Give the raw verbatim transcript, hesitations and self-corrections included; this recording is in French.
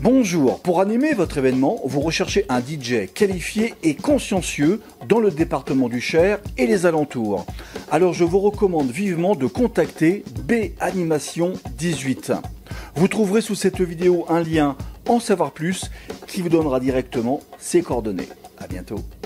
Bonjour, pour animer votre événement, vous recherchez un D J qualifié et consciencieux dans le département du Cher et les alentours. Alors je vous recommande vivement de contacter B Animation dix-huit. Vous trouverez sous cette vidéo un lien en savoir plus qui vous donnera directement ses coordonnées. À bientôt.